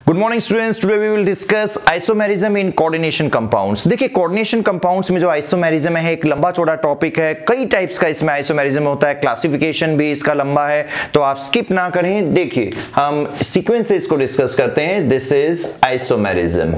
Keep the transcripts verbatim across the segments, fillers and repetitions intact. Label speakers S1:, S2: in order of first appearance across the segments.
S1: Good morning students, today we will discuss isomerism in coordination compounds. देखिए coordination compounds में जो isomerism है एक लंबा चौड़ा टॉपिक है, कई टाइप्स का इसमें आइसोमेरिज्म होता है, क्लासिफिकेशन भी इसका लंबा है, तो आप स्किप ना करें। देखिए हम सीक्वेंस से इसको डिस्कस करते हैं। This is isomerism.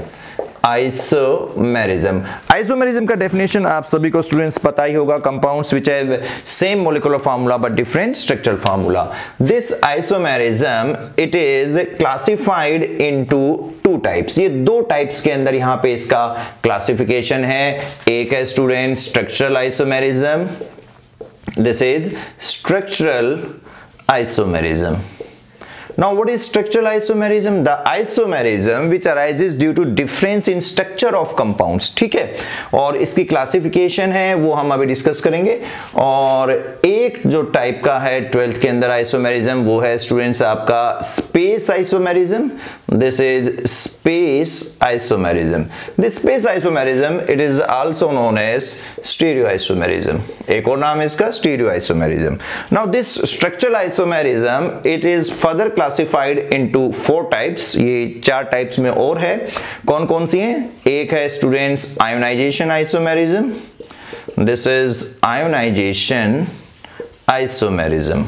S1: Isomerism isomerism का डेफिनेशन आप सभी को स्टूडेंट्स पता ही होगा। Compounds which have same molecular formula but different structural formula. This isomerism it is classified into two types. ये दो टाइप्स के अंदर यहाँ पे इसका क्लासिफिकेशन है। एक है student structural isomerism, this is structural isomerism. Now what is structural isomerism? The isomerism which arises due to difference in structure of compounds। ठीक है, और इसकी क्लासिफिकेशन है वो हम अभी डिस्कस करेंगे। और एक जो टाइप का है ट्वेल्थ के अंदर आइसोमेरिज्म वो है स्टूडेंट्स आपका space isomerism. This is space isomerism. This space isomerism it is also known as stereo isomerism. एक और नाम है इसका stereo isomerism. Now this structural isomerism it is further classified into four types. ये चार टाइप्स में और है। कौन कौन सी हैं? एक है students ionisation isomerism. This is ionisation isomerism.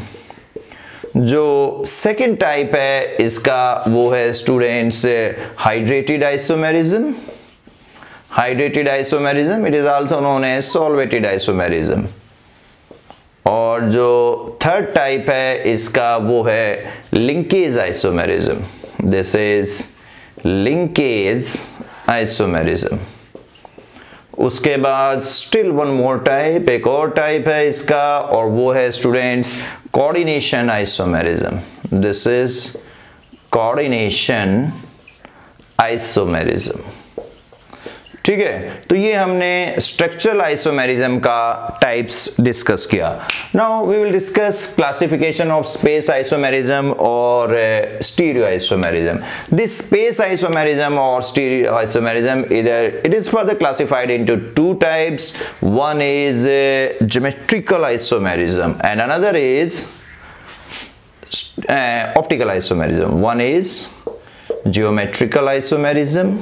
S1: जो सेकंड टाइप है इसका वो है students hydrated isomerism. Hydrated isomerism it is also known as solvated isomerism. और जो थर्ड टाइप है इसका वो है linkage isomerism. This is linkage isomerism. उसके बाद स्टिल वन मोर टाइप, एक और टाइप है इसका और वो है students coordination isomerism. This is coordination isomerism. ठीक है, तो ये हमने स्ट्रक्चरल आइसोमेरिज्म का टाइप्स डिस्कस किया। Now we will discuss classification of space isomerism और stereo isomerism. This space isomerism और स्टीरियो आइसोमेरिज्म इधर it is further classified into two types. One is geometrical isomerism and another is optical isomerism. One is geometrical isomerism,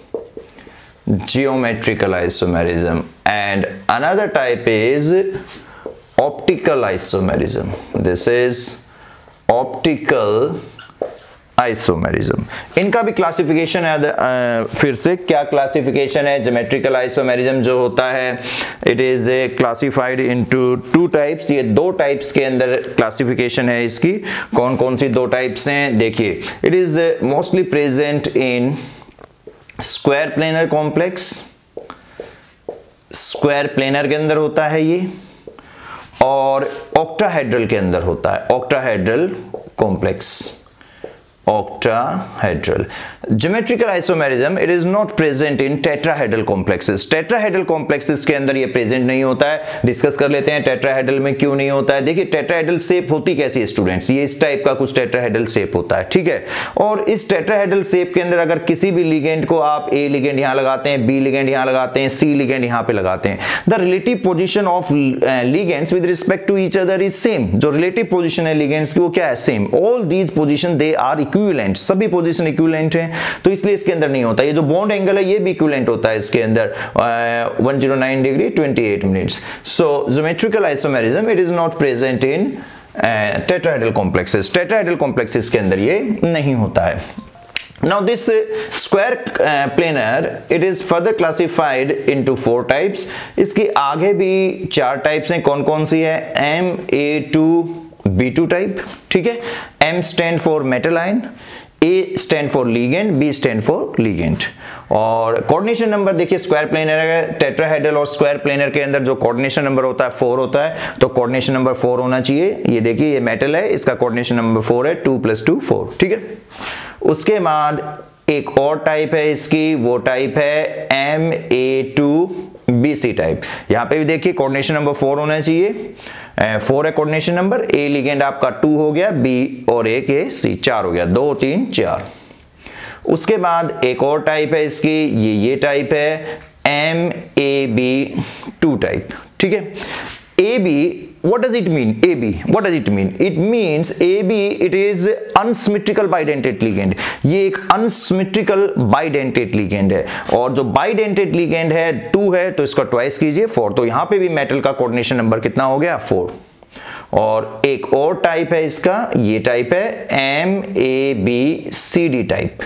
S1: geometrical isomerism, and another type is optical isomerism. This is optical isomerism. इनका भी classification है। आ, फिर से क्या classification है? Geometrical isomerism जो होता है it is classified into two types. ये दो टाइप्स के अंदर क्लासिफिकेशन है इसकी। कौन कौन सी दो टाइप्स हैं? देखिए, it is mostly present in square planar complex. Square planar के अंदर होता है ये, और ऑक्टाहेड्रल के अंदर होता है। Octahedral complex, octahedral. Geometrical isomerism it is not present in tetrahedral complexes. tetrahedral complexes के अंदर ये प्रेजेंट नहीं होता है। डिस्कस कर लेते हैं tetrahedral में क्यों नहीं होता है। देखिए tetrahedral शेप होती कैसी है स्टूडेंट्स? ये इस टाइप का कुछ tetrahedral शेप होता है, ठीक है। और इस tetrahedral शेप के अंदर अगर किसी भी लिगेंड को आप A लिगेंड यहाँ लगाते हैं, B लिगेंड यहाँ लगाते हैं, C लिगेंड यहाँ पे लगाते हैं, the relative position of ligands with respect to each other is same. जो रिलेटिव पोजिशन है लिगेंड्स की वो क्या है? Same. All these position they are equivalent. सभी पोजीशन इक्विवेलेंट हैं, तो इसलिए इसके अंदर नहीं होता। ये जो बॉन्ड एंगल है ये भी इक्विवेलेंट होता है इसके अंदर, one zero nine degree twenty eight minutes. So geometrical isomerism it is not present in tetrahedral complexes. Tetrahedral complexes के अंदर ये नहीं होता है। Now this uh, square uh, planar it is further classified into four types। इसके आगे भी चार टाइप्स हैं। कौन कौन सी है? M A two B two type, ठीक है। M stand for metal ion, A stand for ligand, B stand for ligand। और कोऑर्डिनेशन नंबर देखिए, स्क्वायर प्लेनर है, टेट्राहेड्रल और स्क्वायर प्लेनर के अंदर जो कोऑर्डिनेशन नंबर होता है फोर होता है, तो कोऑर्डिनेशन नंबर फोर होना चाहिए। ये देखिए ये मेटल है, इसका कोऑर्डिनेशन नंबर फोर है, टू प्लस टू फोर, ठीक है। उसके बाद एक और टाइप है इसकी, वो टाइप है M A two B C type. यहाँ पे भी देखिए कोऑर्डिनेशन नंबर फोर होना चाहिए। फोर है कोऑर्डिनेशन नंबर, ए लिगेंड आपका टू हो गया, बी और एक ए सी, चार हो गया, दो तीन चार। उसके बाद एक और टाइप है इसकी, ये ये टाइप है M A B two type, ठीक है। A B, what does it mean? A B, what does it mean? It means A B, it is unsymmetrical bidentate ligand. ये एक unsymmetrical bidentate ligand है, और जो bidentate ligand है to है तो इसका ट्वाइस कीजिए फोर, तो यहां पे भी मेटल का कोऑर्डिनेशन नंबर कितना हो गया? फोर। और एक और टाइप है इसका, ये टाइप है M A B C D type.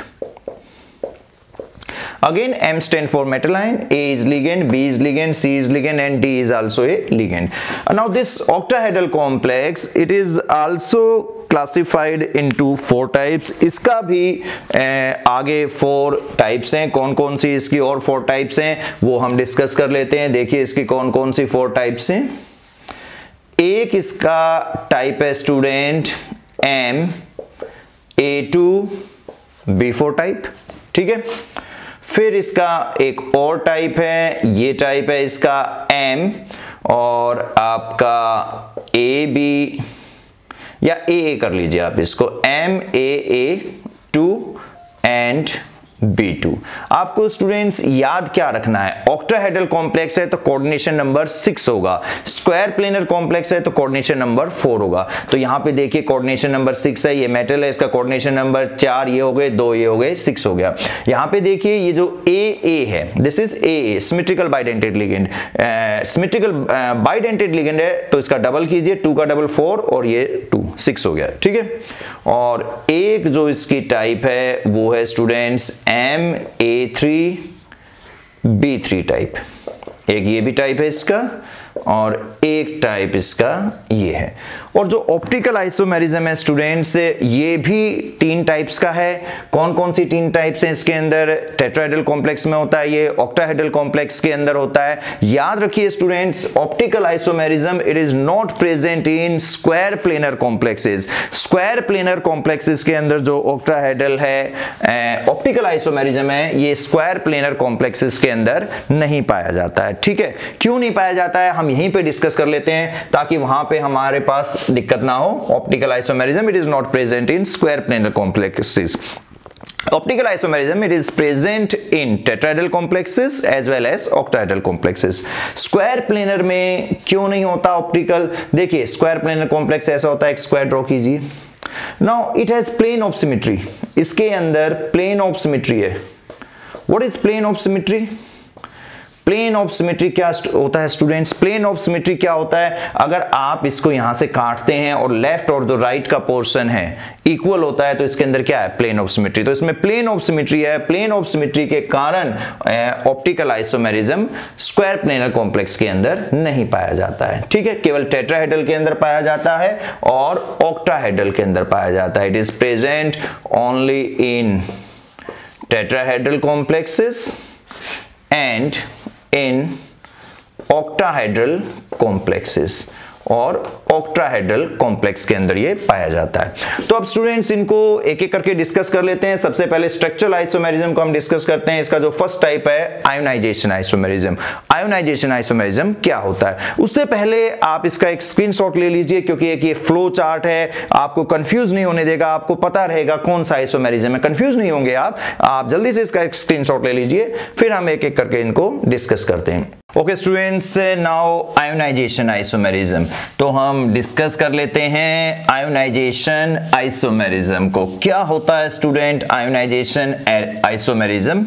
S1: Again, M stand for metal ion, A is ligand, B is ligand, C is ligand, and D is also a ligand. And now this octahedral complex, it is also classified into four types. इसका भी ए, आगे four types हैं। कौन कौन सी इसकी और four types हैं वो हम डिस्कस कर लेते हैं। देखिए इसकी कौन कौन सी फोर टाइप्स हैं। एक इसका टाइप है student M A two B four type, ठीक है। फिर इसका एक और टाइप है, ये टाइप है इसका एम, और आपका ए बी या ए ए कर लीजिए आप इसको, M A A two and B two. आपको स्टूडेंट्स याद क्या रखना है, ऑक्टाहेड्रल कॉम्प्लेक्स है तो कोऑर्डिनेशन नंबर सिक्स होगा, स्क्वायर प्लेनर कॉम्प्लेक्स है तो कोऑर्डिनेशन नंबर फोर होगा। तो यहाँ पे देखिए कोऑर्डिनेशन नंबर सिक्स है, ये मेटल है, इसका कोऑर्डिनेशन नंबर चार, ये हो गए दो, ये हो गए सिक्स हो गया। यहाँ पे देखिए ये जो ए ए है, this is A A symmetrical bidentate ligand, symmetrical bidentate ligand है तो इसका डबल कीजिए, टू का डबल फोर और ये टू, सिक्स हो गया, ठीक है। और एक जो इसकी टाइप है वो है students M A three B three type. एक ये भी टाइप है इसका, और एक टाइप इसका ये है। और जो ऑप्टिकल आइसोमेरिज्म है स्टूडेंट्स, ये भी तीन टाइप्स का है। कौन कौन सी तीन टाइप्स हैं इसके अंदर? टेट्राहेड्रल कॉम्प्लेक्स में होता है, ये ऑक्टाहेड्रल कॉम्प्लेक्स के अंदर होता है। याद रखिए students, optical isomerism it is not present in square planar complexes. Square planar complexes के अंदर जो ऑक्टाहेड्रल है ऑप्टिकल आइसोमेरिज्म है, ये स्क्वायर प्लेनर कॉम्प्लेक्सेस के अंदर नहीं पाया जाता है, ठीक है। क्यों नहीं पाया जाता है हम यहीं पे डिस्कस कर लेते हैं ताकि वहां पे हमारे पास दिक्कत ना हो। Optical isomerism it is not present in square planar complexes. Optical isomerism it is present in tetrahedral complexes as well as octahedral complexes. Square planar में क्यों नहीं होता ऑप्टिकल? देखिए स्क्वायर प्लेनर कॉम्प्लेक्स ऐसा होता है, एक स्क्वायर ड्रॉ कीजिए। Now it has plane of symmetry, इसके अंदर प्लेन ऑफ सिमेट्री है। What is plane of symmetry? Plane of symmetry क्या होता है स्टूडेंट्स? प्लेन ऑफ सिमेट्री क्या होता है? अगर आप इसको यहां से काटते हैं और लेफ्ट और जो राइट का पोर्शन है इक्वल होता है तो इसके अंदर क्या है? Plane of symmetry. तो इसमें प्लेन ऑफ सिमेट्री है। प्लेन ऑफ सिमेट्री के कारण optical isomerism square planar complex के अंदर नहीं पाया जाता है, ठीक है। केवल टेट्राहेड्रल के अंदर पाया जाता है और ऑक्टाहेड्रल के अंदर पाया जाता है। It is present only in tetrahedral complexes and in octahedral complexes, और ऑक्टाहेड्रल कॉम्प्लेक्स के अंदर ये पाया जाता है। तो अब स्टूडेंट्स इनको एक एक करके डिस्कस कर लेते हैं। सबसे पहले स्ट्रक्चरल आइसोमेरिज्म को हम डिस्कस करते हैं। इसका जो फर्स्ट टाइप है आयोनाइजेशन आइसोमेरिज्म। आयोनाइजेशन आइसोमेरिज्म क्या होता है? उससे पहले आप इसका एक स्क्रीनशॉट ले लीजिए क्योंकि एक ये फ्लो चार्ट है, आपको कंफ्यूज नहीं होने देगा, आपको पता रहेगा कौन सा आइसोमेरिज्म है, कंफ्यूज नहीं होंगे आप। आप जल्दी से इसका एक स्क्रीनशॉट ले लीजिए, फिर हम एक एक करके इनको डिस्कस करते हैं। Okay students, now ionization isomerism. तो हम डिस्कस कर लेते हैं आयोनाइजेशन आइसोमेरिज्म को। क्या होता है स्टूडेंट आयोनाइजेशन आइसोमेरिज्म?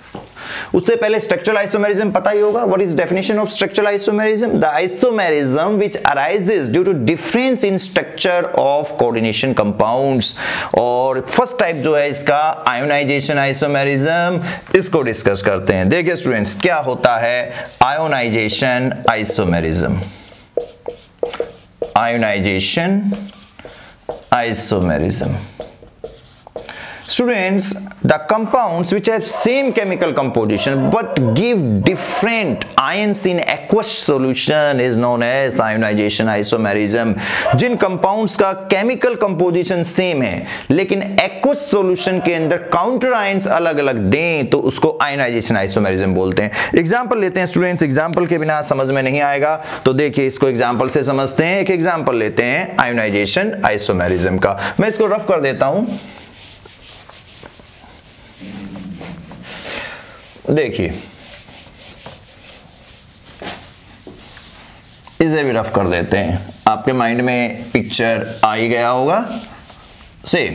S1: उससे पहले स्ट्रक्चरल आइसोमेरिज्म पता ही होगा। What is definition of structural isomerism? The isomerism which arises due to difference in structure of coordination compounds. और फर्स्ट टाइप जो है इसका आयोनाइजेशन आइसोमेरिज्म, इसको डिस्कस करते हैं। देखिए स्टूडेंट्स क्या होता है ionization isomerism. Ionization isomerism. Students, the compounds which have same chemical composition but give different ions in aqueous solution is known as ionization isomerism. जिन compounds का chemical composition same है लेकिन aqueous solution के अंदर counter ions अलग अलग दें तो उसको ionization isomerism बोलते हैं। एग्जाम्पल लेते हैं स्टूडेंट्स, एग्जाम्पल के बिना समझ में नहीं आएगा तो देखिए इसको एग्जाम्पल से समझते हैं। एक एग्जाम्पल लेते हैं ionization isomerism का। मैं इसको रफ कर देता हूं। देखिए इसे भी रफ कर देते हैं, आपके माइंड में पिक्चर आ ही गया होगा सेम।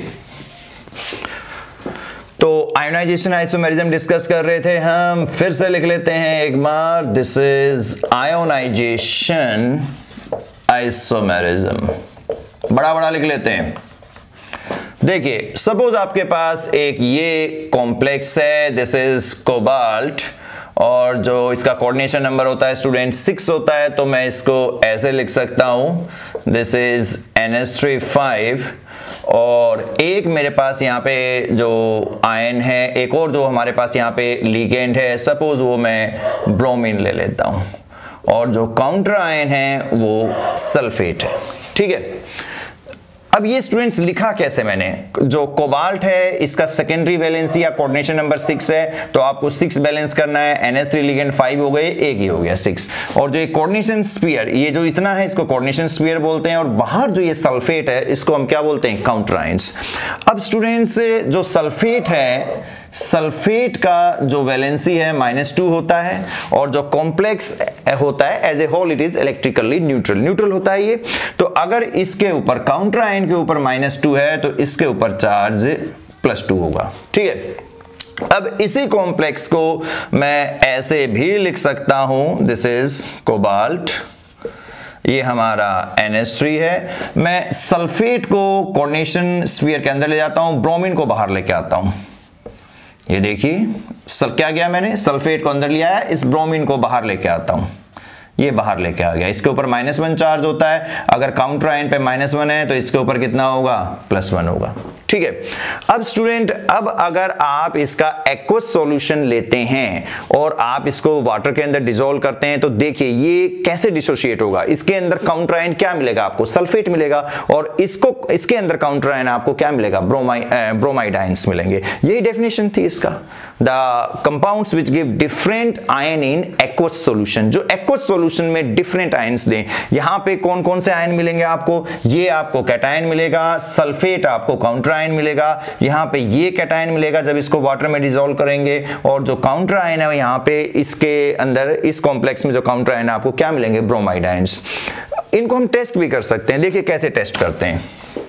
S1: तो आयोनाइजेशन आइसोमेरिज्म डिस्कस कर रहे थे हम, फिर से लिख लेते हैं एक बार, दिस इज आयोनाइजेशन आइसोमेरिज्म, बड़ा बड़ा लिख लेते हैं। देखिए सपोज आपके पास एक ये कॉम्प्लेक्स है, दिस इज कोबाल्ट, और जो इसका कोऑर्डिनेशन नंबर होता है स्टूडेंट सिक्स होता है, तो मैं इसको ऐसे लिख सकता हूं, this is N H three five, और एक मेरे पास यहाँ पे जो आयन है, एक और जो हमारे पास यहाँ पे लिगेंड है, सपोज वो मैं ब्रोमीन ले लेता हूँ, और जो काउंटर आयन है वो सल्फेट है। ठीक है, अब ये स्टूडेंट्स लिखा कैसे मैंने, जो कोबाल्ट है इसका सेकेंडरी वैलेंसी या कोऑर्डिनेशन नंबर सिक्स है, तो आपको सिक्स बैलेंस करना है, N H three ligand five हो गए, एक ही हो गया सिक्स, और जो ये कोऑर्डिनेशन स्फीयर, ये जो इतना है इसको कोऑर्डिनेशन स्फीयर बोलते हैं, और बाहर जो ये सल्फेट है इसको हम क्या बोलते हैं, काउंटर आयंस। अब स्टूडेंट्स जो सल्फेट है, सल्फेट का जो वैलेंसी है माइनस टू होता है, और जो कॉम्प्लेक्स होता है as a whole it is electrically neutral, neutral होता है ये। तो अगर इसके ऊपर काउंटर आयन के ऊपर माइनस टू है तो इसके ऊपर चार्ज प्लस टू होगा। ठीक है, अब इसी कॉम्प्लेक्स को मैं ऐसे भी लिख सकता हूं, दिस इज कोबाल्ट, ये हमारा एन एच थ्री है, मैं सल्फेट को कोऑर्डिनेशन स्फीयर के अंदर ले जाता हूं, ब्रोमीन को बाहर लेके आता हूं। ये देखिए सर क्या किया मैंने, सल्फेट को अंदर लिया है, इस ब्रोमीन को बाहर लेके आता हूं, ये बाहर लेके आ गया, इसके ऊपर माइनस वन चार्ज होता है, अगर काउंटर आयन पे माइनस वन है तो इसके ऊपर कितना होगा, प्लस वन होगा। ठीक है, अब स्टूडेंट अब अगर आप इसका एक्वस सॉल्यूशन लेते हैं और आप इसको वाटर के अंदर डिसॉल्व करते हैं, तो देखिए ये कैसे डिसोशिएट होगा, इसके अंदर काउंटर आयन क्या मिलेगा आपको, सल्फेट मिलेगा, और इसको इसके अंदर काउंटर आयन आपको क्या मिलेगा, ब्रोमाइड ब्रोमाइड आयंस मिलेंगे। यही डेफिनेशन थी इसका, the compounds which give different ion in aqueous solution, जो एक्वस सॉल्यूशन में डिफरेंट आयंस दें। यहां पे कौन कौन से आयन मिलेंगे आपको, ये आपको कैटायन मिलेगा, सल्फेट आपको काउंटर आयन मिलेगा, यहां पे ये कैटायन मिलेगा जब इसको वाटर में डिसॉल्व करेंगे, और जो काउंटर आयन है यहां पे इसके अंदर इस कॉम्प्लेक्स में जो काउंटर आयन आपको क्या मिलेंगे, ब्रोमाइड आयंस। इनको हम टेस्ट भी कर सकते हैं, देखिए कैसे टेस्ट करते हैं।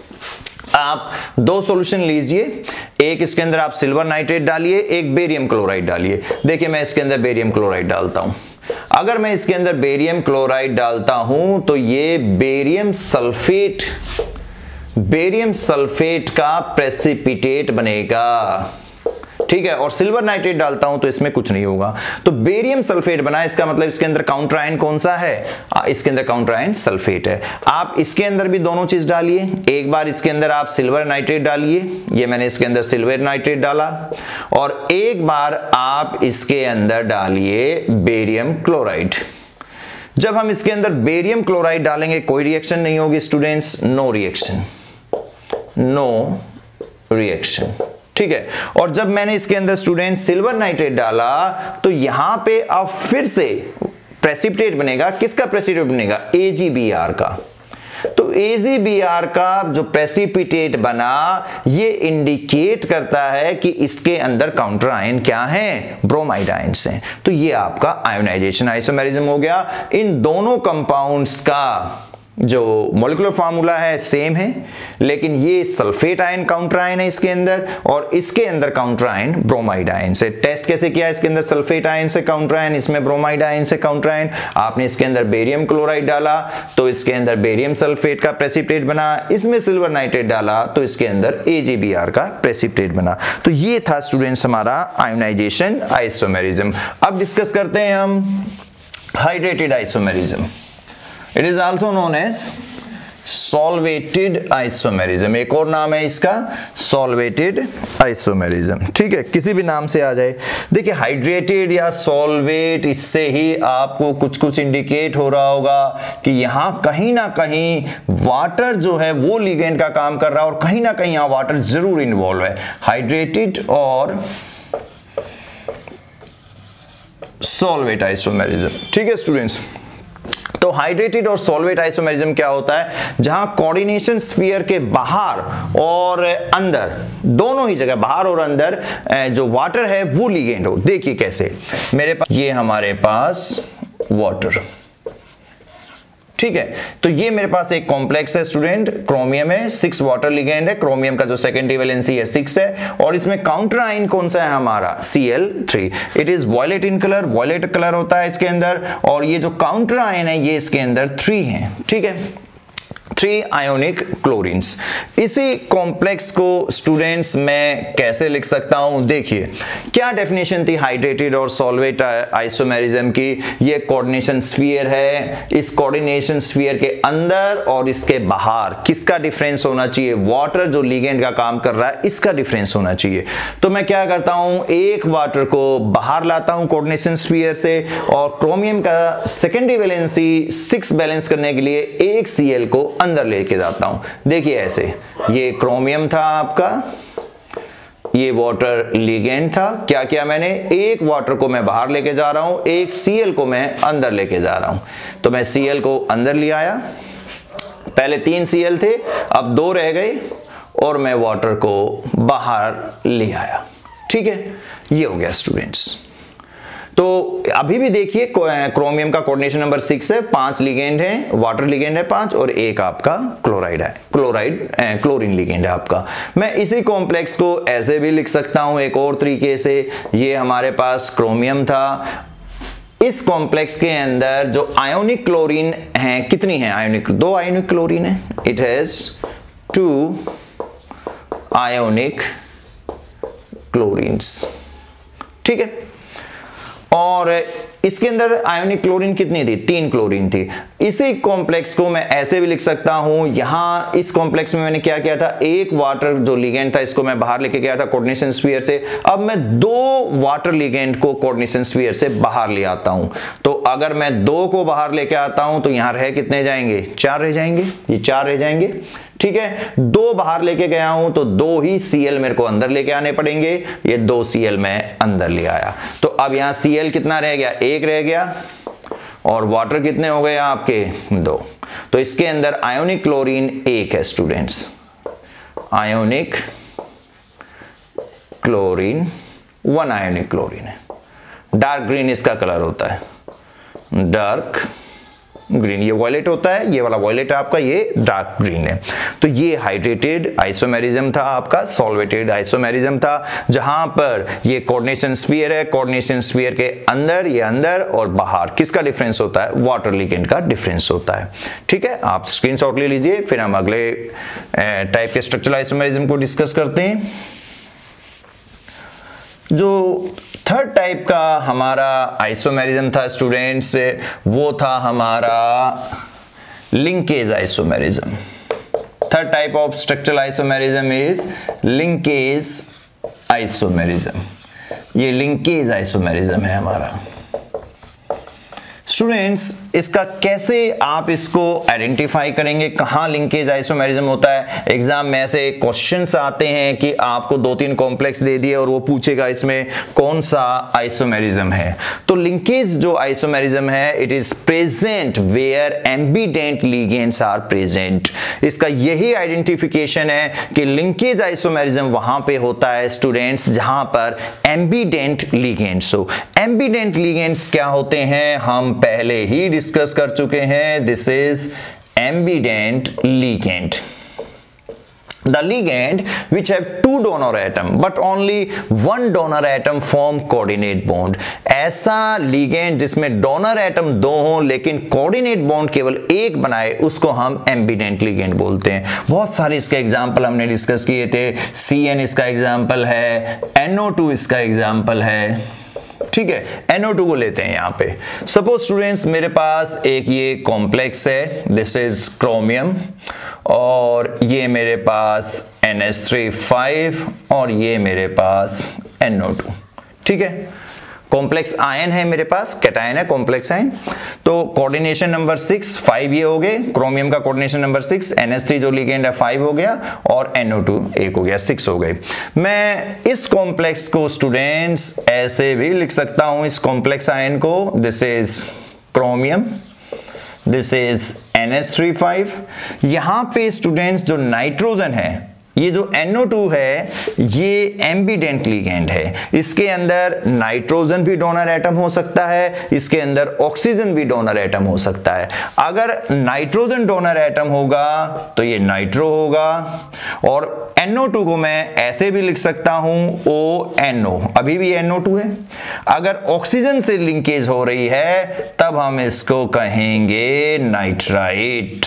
S1: आप दो सॉल्यूशन लीजिए, एक इसके अंदर आप सिल्वर नाइट्रेट डालिए, एक बेरियम क्लोराइड डालिए। देखिए मैं इसके अंदर बेरियम क्लोराइड डालता हूं, अगर मैं इसके अंदर बेरियम क्लोराइड डालता हूं तो ये बेरियम सल्फेट बेरियम सल्फेट का प्रेसिपिटेट बनेगा। ठीक है, और सिल्वर नाइट्रेट डालता हूं तो इसमें कुछ नहीं होगा। तो बेरियम सल्फेट बना, इसका मतलब इसके अंदर काउंटर आयन कौन सा है, आ, इसके अंदर काउंटर आयन सल्फेट है। आप इसके अंदर भी दोनों चीज डालिए, एक बार इसके अंदर आप सिल्वर नाइट्रेट डालिए, ये मैंने इसके अंदर सिल्वर नाइट्रेट डाला, और एक बार आप इसके अंदर डालिए बेरियम क्लोराइड। जब हम इसके अंदर बेरियम क्लोराइड डालेंगे कोई रिएक्शन नहीं होगी students, no reaction, no reaction. ठीक है, और जब मैंने इसके अंदर स्टूडेंट सिल्वर नाइट्रेट डाला तो यहां पे अब फिर से प्रेसिपिटेट बनेगा, किसका प्रेसिपिटेट बनेगा, ए जी बी आर का। तो ए जी बी आर का जो प्रेसिपिटेट बना ये इंडिकेट करता है कि इसके अंदर काउंटर आयन क्या है, ब्रोमाइड आयंस हैं। तो ये आपका आयोनाइजेशन आइसोमेरिज्म हो गया। इन दोनों कंपाउंड्स का जो मॉलिक्यूलर फार्मूला है सेम है, लेकिन ये सल्फेट आयन काउंटर आयन है इसके अंदर, और इसके अंदर काउंटर आयन ब्रोमाइड आयन से। टेस्ट कैसे किया, इसके अंदर सल्फेट आयन से काउंटर आयन, इसमें ब्रोमाइड आयन से काउंटर आयन। आपने इसके अंदर बेरियम क्लोराइड डाला तो इसके अंदर बेरियम सल्फेट का प्रेसिपिटेट बना, इसमें सिल्वर नाइट्रेट डाला तो इसके अंदर ए जी बी आर का प्रेसिपिटेट बना। तो ये था स्टूडेंट्स हमारा आयोनाइजेशन आइसोमेरिज्म। अब डिस्कस करते हैं हम hydrated isomerism. It is also known as solvated isomerism, एक और नाम है इसका solvated isomerism। ठीक है, किसी भी नाम से आ जाए। देखिए हाइड्रेटेड या सॉल्वेट, इससे ही आपको कुछ कुछ इंडिकेट हो रहा होगा कि यहां कहीं ना कहीं वाटर जो है वो लिगेंड का काम कर रहा है, और कहीं ना कहीं यहां वाटर जरूर इन्वॉल्व है। हाइड्रेटेड और सॉल्वेट आइसोमेरिज्म। ठीक है स्टूडेंट्स, तो हाइड्रेटेड और सॉल्वेट आइसोमेरिज्म क्या होता है, जहां कोऑर्डिनेशन स्फीयर के बाहर और अंदर, दोनों ही जगह बाहर और अंदर जो वाटर है वो लिगेंड हो। देखिए कैसे, मेरे पास ये हमारे पास वाटर, ठीक है। तो ये मेरे पास एक कॉम्प्लेक्स है स्टूडेंट, क्रोमियम है, सिक्स वाटर लिगेंड है, क्रोमियम का जो सेकेंडरी वैलेंसी है सिक्स है, और इसमें काउंटर आयन कौन सा है हमारा, C L three. It is violet in colour, violet colour होता है इसके अंदर, और ये जो काउंटर आयन है ये इसके अंदर थ्री है, ठीक है, थ्री आयोनिक क्लोरीन्स। इसी कॉम्प्लेक्स को स्टूडेंट्स मैं कैसे लिख सकता हूं, देखिए क्या डेफिनेशन थी हाइड्रेटेड और सॉल्वेट आइसोमेरिज्म की। ये कोऑर्डिनेशन स्फीयर है, इस कोऑर्डिनेशन स्फीयर के अंदर और इसके बाहर किसका डिफरेंस होना चाहिए, वाटर जो लिगेंड का काम कर रहा है इसका डिफरेंस होना चाहिए। तो मैं क्या करता हूं, एक वाटर को बाहर लाता हूं कोऑर्डिनेशन स्फीयर से, और क्रोमियम का सेकेंडरी वैलेंसी सिक्स बैलेंस करने के लिए एक सी एल को अंदर लेके जाता हूं। देखिए ऐसे, ये क्रोमियम था आपका, ये वाटर लिगेंड था, क्या किया मैंने, एक वाटर को मैं बाहर लेके जा रहा हूं, एक सीएल को मैं अंदर लेके जा रहा हूं। तो मैं सीएल को अंदर ले आया, पहले तीन सीएल थे अब दो रह गए, और मैं वाटर को बाहर ले आया, ठीक है। ये हो गया स्टूडेंट्स। तो अभी भी देखिए क्रोमियम का कोऑर्डिनेशन नंबर सिक्स है, पांच लिगेंड है, वाटर लिगेंड है पांच, और एक आपका क्लोराइड है, क्लोराइड क्लोरीन लिगेंड है आपका। मैं इसी कॉम्प्लेक्स को ऐसे भी लिख सकता हूं एक और तरीके से, ये हमारे पास क्रोमियम था, इस कॉम्प्लेक्स के अंदर जो आयोनिक क्लोरीन है कितनी है, आयोनिक दो आयोनिक क्लोरीन है, it has two ionic chlorines, ठीक है। और इसके अंदर आयोनिक क्लोरीन कितनी थी, तीन क्लोरीन थी। इसी कॉम्प्लेक्स को मैं ऐसे भी लिख सकता हूं, यहां इस कॉम्प्लेक्स में मैंने क्या किया था, एक वाटर जो लिगेंड था इसको मैं बाहर लेके गया था कोऑर्डिनेशन स्फीयर से, अब मैं दो वाटर लिगेंड को कोऑर्डिनेशन स्फीयर से बाहर ले आता हूं। तो अगर मैं दो को बाहर लेके आता हूं तो यहां रह कितने जाएंगे, चार रह जाएंगे, ये चार रह जाएंगे, ठीक है। दो बाहर लेके गया हूं तो दो ही सीएल मेरे को अंदर लेके आने पड़ेंगे, ये दो सीएल मैं अंदर ले आया। तो अब यहां सीएल कितना रह गया, एक रह गया, और वाटर कितने हो गए आपके, दो। तो इसके अंदर आयोनिक क्लोरीन एक है students, ionic chlorine one ionic chlorine है, डार्क ग्रीन इसका कलर होता है, डार्क ग्रीन, ये वॉयलेट होता है, ये वाला वॉयलेट है आपका, ये डार्क ग्रीन है। तो ये हाइड्रेटेड आइसोमेरिज्म था आपका, सॉल्वेटेड आइसोमेरिज्म था, जहां पर ये कोऑर्डिनेशन स्फीयर है, कोऑर्डिनेशन स्फीयर के अंदर ये अंदर और बाहर किसका डिफरेंस होता है, वाटर लिगेंड का डिफरेंस होता है, ठीक है। आप स्क्रीनशॉट ले लीजिए, फिर हम अगले टाइप के स्ट्रक्चरल आइसोमेरिज्म को डिस्कस करते हैं। जो थर्ड टाइप का हमारा आइसोमेरिज्म था स्टूडेंट्स, वो था हमारा linkage isomerism. Third type of structural isomerism is linkage isomerism. ये लिंकेज आइसोमेरिज्म है हमारा स्टूडेंट्स। इसका कैसे आप इसको आइडेंटिफाई करेंगे, कहां लिंकेज आइसोमेरिज्म होता है। एग्जाम में ऐसे क्वेश्चंस आते हैं कि आपको दो तीन कॉम्प्लेक्स दे दिए और वो पूछेगा इसमें कौन सा आइसोमेरिज्म है। तो लिंकेज जो आइसोमेरिज्म है, it is present where ambident ligands are present. इसका यही आइडेंटिफिकेशन है कि लिंकेज आइसोमेरिज्म वहां पे होता है स्टूडेंट्स जहां पर एम्बिडेंट लिगेंड्स हो। एम्बिडेंट लिगेंड्स क्या होते हैं, हम पहले ही डिस्कस कर चुके हैं। This is ambident ligand, the ligand which have two donor atom but only one donor atom form coordinate bond। ऐसा ligand जिसमें donor atom दो हो लेकिन coordinate bond केवल एक बनाए, उसको हम एम्बिडेंट ligand बोलते हैं। बहुत सारे इसके एग्जाम्पल हमने डिस्कस किए थे। सी एन इसका एग्जाम्पल है, एन ओ टू इसका एग्जाम्पल है, ठीक है। एन ओ टू को लेते हैं यहां पे। सपोज स्टूडेंट्स मेरे पास एक ये कॉम्प्लेक्स है, दिस इज क्रोमियम, और ये मेरे पास एन एच थ्री फाइव और ये मेरे पास एन ओ टू, ठीक है। कॉम्प्लेक्स आयन है मेरे पास, कैटायन है कॉम्प्लेक्स आयन। तो कोऑर्डिनेशन नंबर सिक्स, फाइव ये हो गए, क्रोमियम का coordination number six, N H three जो लिगेंड है फाइव हो गया, और एन ओ टू एक हो गया, सिक्स हो गए। मैं इस कॉम्प्लेक्स को स्टूडेंट्स ऐसे भी लिख सकता हूं, इस कॉम्प्लेक्स आयन को, this is chromium, this is N H three five. यहां पे स्टूडेंट्स जो नाइट्रोजन है ये जो एन ओ टू है ये एम्बिडेंट लिगेंड है, इसके अंदर नाइट्रोजन भी डोनर एटम हो सकता है, इसके अंदर ऑक्सीजन भी डोनर एटम हो सकता है। अगर नाइट्रोजन डोनर एटम होगा तो ये नाइट्रो होगा, और एन ओ टू को मैं ऐसे भी लिख सकता हूं ओ एन ओ, अभी भी एन ओ टू है। अगर ऑक्सीजन से लिंकेज हो रही है तब हम इसको कहेंगे नाइट्राइट,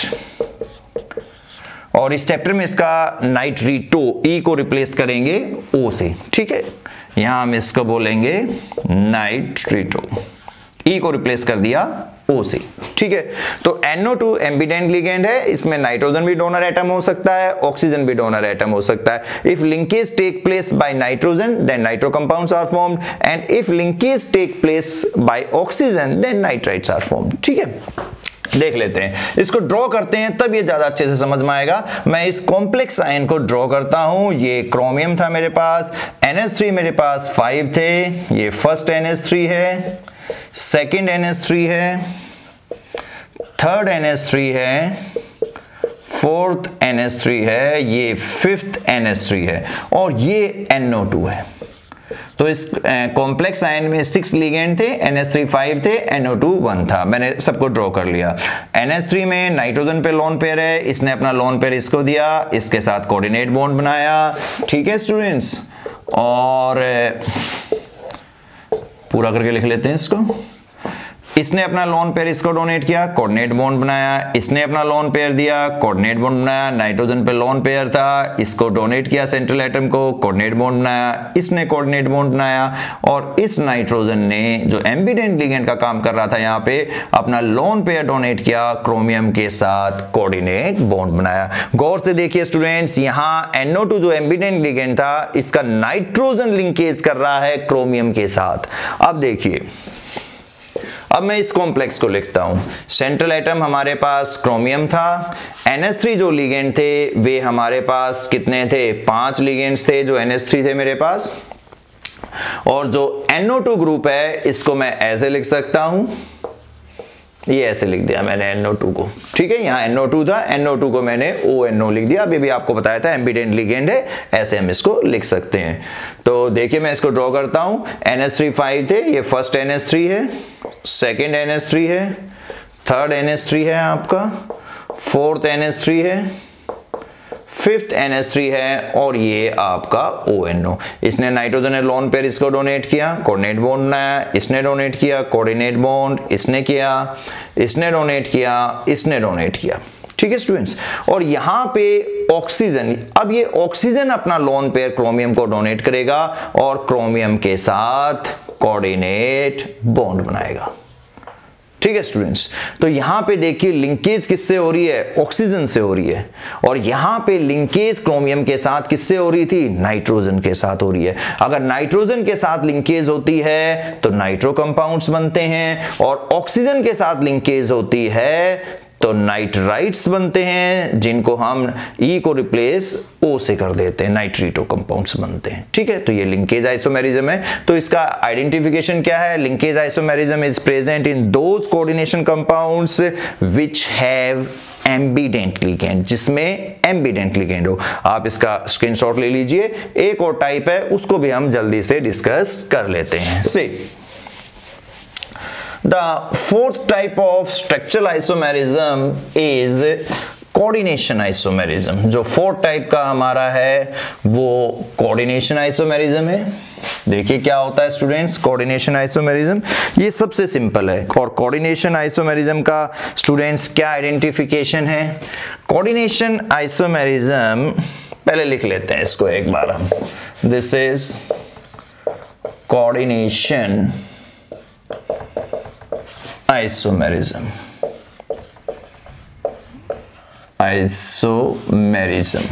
S1: और इस चैप्टर में इसका नाइट्रीटो ई को रिप्लेस करेंगे ओ से, ठीक है। यहां हम इसको बोलेंगे नाइट्रीटो, ई को रिप्लेस कर दिया ओ से, ठीक है। तो N O two ambident ligand है, इसमें नाइट्रोजन भी डोनर एटम हो सकता है, ऑक्सीजन भी डोनर एटम हो सकता है। If linkage take place by nitrogen then nitro compounds are formed, and if linkage take place by oxygen then nitrites are formed, ठीक है। देख लेते हैं, इसको ड्रॉ करते हैं तब ये ज्यादा अच्छे से समझ में आएगा। मैं इस कॉम्प्लेक्स आयन को ड्रॉ करता हूं। ये क्रोमियम था मेरे पास, एन एच थ्री मेरे पास फाइव थे, ये फर्स्ट एन एच थ्री है, सेकंड एन एच थ्री है, थर्ड एन एच थ्री है, फोर्थ एन एच थ्री है, ये फिफ्थ एन एच थ्री है, और ये एन ओ टू है। तो इस कॉम्प्लेक्स आयन में सिक्स लिगेंड थे, एन एच थ्री फाइव थे, एन ओ टू वन था। मैंने सबको ड्रॉ कर लिया। एन एच थ्री में नाइट्रोजन पे लोन पेयर है, इसने अपना लोन पेयर इसको दिया, इसके साथ कोऑर्डिनेट बॉन्ड बनाया, ठीक है स्टूडेंट्स। और पूरा करके लिख लेते हैं इसको। इसने अपना लोन पेयर इसको डोनेट किया, कोऑर्डिनेट बॉन्ड बनाया, इसने अपना लोन पेयर दिया, कोऑर्डिनेट बॉन्ड बनाया, नाइट्रोजन पे लोन पेयर था, इसको डोनेट किया सेंट्रल एटम को, कोऑर्डिनेट बॉन्ड बनाया, इसने कोऑर्डिनेट बॉन्ड बनाया, और इस नाइट्रोजन ने जो एम्बिडेंट लिगेंड का काम कर रहा था यहाँ पे अपना लोन पेयर डोनेट किया, क्रोमियम के साथ कोऑर्डिनेट बॉन्ड बनाया। गौर से देखिए स्टूडेंट्स, यहाँ एन ओ टू जो एम्बिडेंट लिगेंड था इसका नाइट्रोजन लिंकेज कर रहा है क्रोमियम के साथ। अब देखिए, अब मैं इस कॉम्प्लेक्स को लिखता हूं। सेंट्रल एटम हमारे पास क्रोमियम था, एन एच थ्री जो लिगेंड थे वे हमारे पास कितने थे, पांच लिगेंड्स थे जो एन एच थ्री थे मेरे पास, और जो एन ओ टू ग्रुप है इसको मैं ऐसे लिख सकता हूं, ये ऐसे लिख दिया मैंने एन ओ टू को, ठीक है। यहाँ एन ओ टू था, एन ओ टू को मैंने ओ एन ओ लिख दिया। अभी भी आपको बताया था एम्बिडेंट लिगेंड है, ऐसे हम इसको लिख सकते हैं। तो देखिए मैं इसको ड्रॉ करता हूं। एन एच थ्री फाइव थे, ये फर्स्ट एन एच थ्री है, सेकेंड एन एच थ्री है, थर्ड एन एच थ्री है आपका, फोर्थ एन एच थ्री है, फिफ्थ एन एच थ्री है, और ये आपका ओ एन ओ। इसने नाइट्रोजन ने लोन पेयर इसको डोनेट किया, कोऑर्डिनेट बॉन्ड बनाया, इसने डोनेट किया, कोऑर्डिनेट बॉन्ड इसने किया, इसने डोनेट किया, इसने डोनेट किया, ठीक है स्टूडेंट्स। और यहां पे ऑक्सीजन, अब ये ऑक्सीजन अपना लोन पेयर क्रोमियम को डोनेट करेगा और क्रोमियम के साथ कोऑर्डिनेट बॉन्ड बनाएगा, ठीक है स्टूडेंट्स। तो यहां पे देखिए लिंकेज किससे हो रही है, ऑक्सीजन से हो रही है, और यहां पे लिंकेज क्रोमियम के साथ किससे हो रही थी, नाइट्रोजन के साथ हो रही है। अगर नाइट्रोजन के साथ लिंकेज होती है तो नाइट्रो कंपाउंड्स बनते हैं, और ऑक्सीजन के साथ लिंकेज होती है तो नाइट्राइट्स बनते हैं, जिनको हम ई को रिप्लेस ओ से कर देते हैं, नाइट्रीटो कंपाउंड्स बनते हैं, ठीक है। तो ये लिंकेज आइसोमेरिज्म है। तो इसका आइडेंटिफिकेशन क्या है, linkage isomerism is present in those coordination compounds which have ambident ligand, जिसमें एम्बिडेंट लिगेंड हो। आप इसका स्क्रीनशॉट ले लीजिए। एक और टाइप है, उसको भी हम जल्दी से डिस्कस कर लेते हैं। सी The fourth type of structural isomerism is coordination isomerism। जो fourth type का हमारा है वो coordination isomerism है। देखिए क्या होता है स्टूडेंट्स कोऑर्डिनेशन आइसोमेरिज्म, ये सबसे सिंपल है। और कोऑर्डिनेशन आइसोमेरिज्म का स्टूडेंट्स क्या आइडेंटिफिकेशन है, कोऑर्डिनेशन आइसोमेरिज्म, पहले लिख लेते हैं इसको एक बार हम। This is coordination isomerism, isomerism,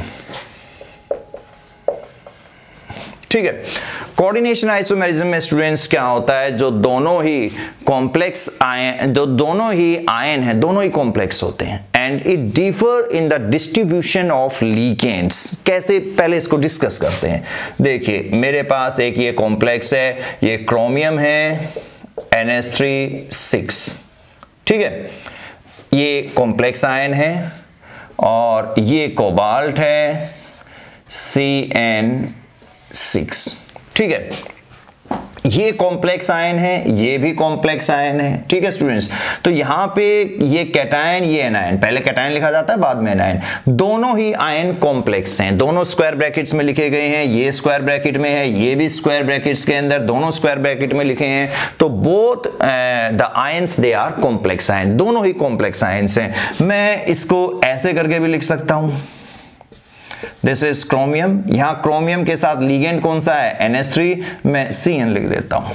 S1: ठीक है। कोऑर्डिनेशन आइसोमेरिज्म में स्टूडेंट्स क्या होता है, जो दोनों ही कॉम्प्लेक्स आयन, जो दोनों ही आयन है, दोनों ही कॉम्प्लेक्स होते हैं, and it differ in the distribution of ligands. कैसे, पहले इसको डिस्कस करते हैं। देखिए मेरे पास एक ये कॉम्प्लेक्स है, ये क्रोमियम है, एन एच थ्री सिक्स, ठीक है, ये कॉम्प्लेक्स आयन है, और ये कोबाल्ट है, सी एन सिक्स। ठीक है, ये कॉम्प्लेक्स आयन है, ये भी कॉम्प्लेक्स आयन है। ठीक है स्टूडेंट्स, तो यहां पे ये कैटायन, ये एनायन, पहले कैटायन लिखा जाता है बाद में एनायन, दोनों ही आयन कॉम्प्लेक्स हैं, दोनों स्क्वायर ब्रैकेट्स में लिखे गए हैं, ये स्क्वायर ब्रैकेट में है, ये भी स्क्वायर ब्रैकेट्स के अंदर, दोनों स्क्वायर ब्रैकेट में लिखे हैं। तो both the ions they are complex ion, दोनों ही कॉम्प्लेक्स आयंस हैं। मैं इसको ऐसे करके भी लिख सकता हूं, दिस इज क्रोमियम, यहां क्रोमियम के साथ लिगेंड कौन सा है, एन एच थ्री, मैं सी एन लिख देता हूं,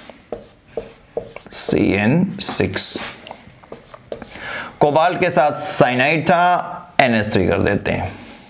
S1: सी एन सिक्स। कोबाल्ट के साथ साइनाइड था, एन एच थ्री कर देते हैं।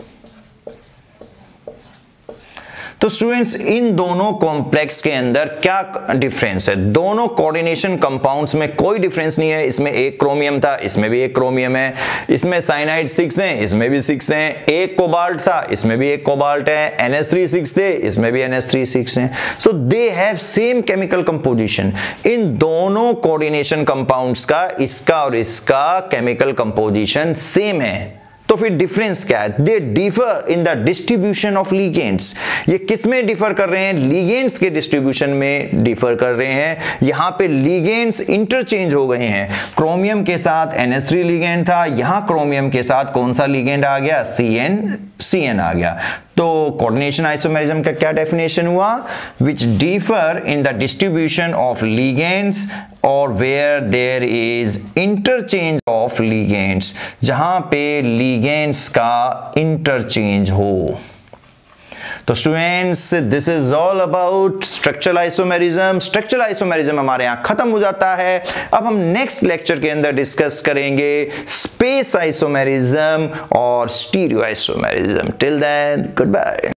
S1: तो स्टूडेंट्स, इन दोनों कॉम्प्लेक्स के अंदर क्या डिफरेंस है? दोनों कोऑर्डिनेशन कंपाउंड्स में कोई डिफरेंस नहीं है। इसमें एक क्रोमियम था, इसमें भी एक क्रोमियम है, इसमें साइनाइड सिक्स है, इसमें भी सिक्स है, एक कोबाल्ट था, इसमें भी एक कोबाल्ट है, एन एच थ्री सिक्स थे, इसमें भी एन एच थ्री सिक्स है। So they have same chemical composition. इन दोनों कोऑर्डिनेशन कंपाउंड्स का, इसका और इसका केमिकल कंपोजिशन सेम है। तो फिर डिफरेंस क्या है? They differ in the distribution of ligands. ये किस में डिफर कर रहे हैं? लिगेंड्स के डिस्ट्रीब्यूशन में डिफर कर रहे हैं। यहां पे लिगेंड्स इंटरचेंज हो गए हैं। क्रोमियम के साथ एन एच थ्री लिगेंड था, यहां क्रोमियम के साथ कौन सा लिगेंड आ गया? सी एन सी एन आ गया। तो कोऑर्डिनेशन आइसोमेरिज्म का क्या डेफिनेशन हुआ? Which differ in the distribution of ligands और where there is interchange of ligands, जहां पे लिगेंड्स का इंटरचेंज हो। तो students, this is all about structural isomerism. Structural isomerism हमारे यहां खत्म हो जाता है। अब हम नेक्स्ट लेक्चर के अंदर डिस्कस करेंगे स्पेस आइसोमेरिज्म और stereo isomerism. Till then, good bye.